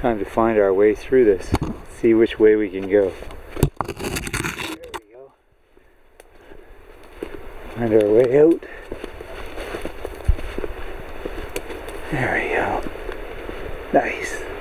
Time to find our way through this. See which way we can go. There we go. Find our way out. There we go. Nice.